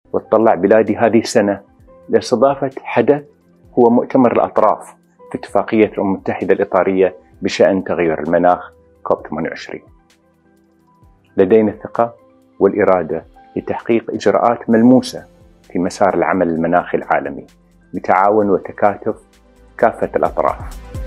وتطلع بلادي هذه السنة لاستضافة حدث هو مؤتمر الأطراف في اتفاقية الأمم المتحدة الإطارية بشأن تغير المناخ كوب 28. لدينا الثقة والإرادة لتحقيق إجراءات ملموسة في مسار العمل المناخي العالمي بتعاون وتكاتف كافة الأطراف.